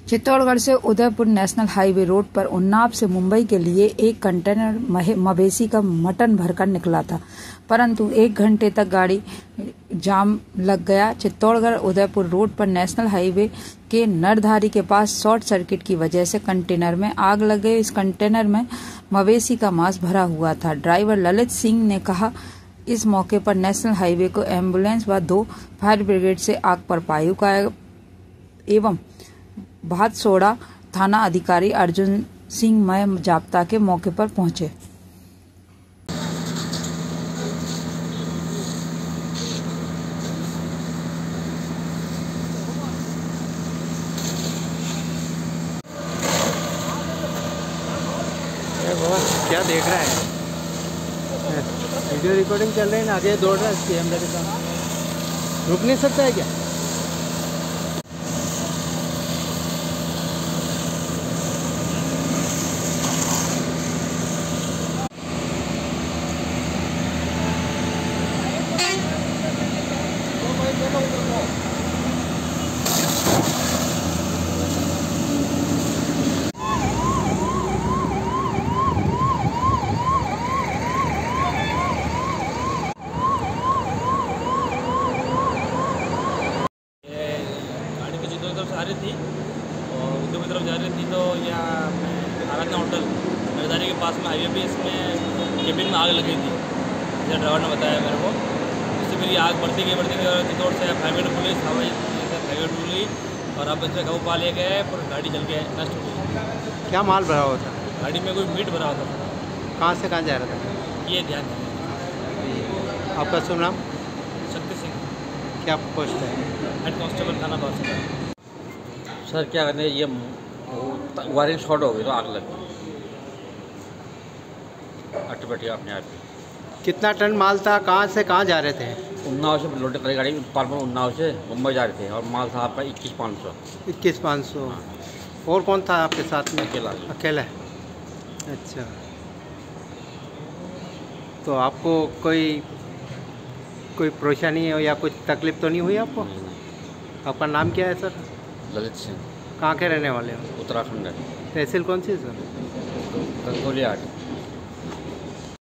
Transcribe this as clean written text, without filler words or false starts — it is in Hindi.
चित्तौड़गढ़ से उदयपुर नेशनल हाईवे रोड पर उन्नाव से मुंबई के लिए एक कंटेनर मवेशी का मटन भरकर निकला था, परंतु 1 घंटे तक गाड़ी जाम लग गया। चित्तौड़गढ़ उदयपुर रोड पर नेशनल हाईवे के नरधारी के पास शॉर्ट सर्किट की वजह से कंटेनर में आग लग गई। इस कंटेनर में मवेशी का मांस भरा हुआ था। ड्राइवर ललित सिंह ने कहा, इस मौके पर नेशनल हाईवे को एम्बुलेंस व 2 फायर ब्रिगेड से आग पर पायुका एवं भादसोड़ा थाना अधिकारी अर्जुन सिंह मय जाप्ता के मौके पर पहुंचे। क्या देख रहा है? वीडियो रिकॉर्डिंग चल रही है ना, आगे दौड़ रहा है इसकी अंदर का। रुक नहीं सकता है क्या? आ रही थी और उधर की तरफ जा रही थी, तो यहाँ आराधना होटल नरधारी के पास में हाईवे पे इसमें केबिन में आग लगी थी, जैसे ड्राइवर ने बताया मेरे को। उससे मेरी आग बढ़ती गई और चित्तौड़ से हाईवे पुलिस हाईवे पुली और अब इसमें काबू पा लिया गया है, पर गाड़ी जल के नष्ट हो गई। क्या माल भरा हुआ था? गाड़ी में कोई मीट भरा हुआ था। कहाँ से कहाँ जा रहा था? ये ध्यान है। आपका शुभ नाम? शक्ति सिंह। क्या पोस्ट है? हेड कांस्टेबल थाना बादशाह। सर क्या करने, ये वायरिंग शॉर्ट हो गई तो आग लग गई ऑटोमेटिक अपने आप। कितना टन माल था? कहाँ से कहाँ जा रहे थे? उन्नाव से लोटे करी गाड़ी पालपुर उन्नाव से मुंबई जा रहे थे और माल था आपका 21,500। 21,500। और कौन था आपके साथ में? अकेला। अच्छा, तो आपको कोई परेशानी हो या कुछ तकलीफ तो नहीं हुई आपको? आपका नाम क्या है सर? ललित सिंह। कहाँ के रहने वाले हो? उत्तराखंड है। तहसील कौन सी है सर? गंगोली 8।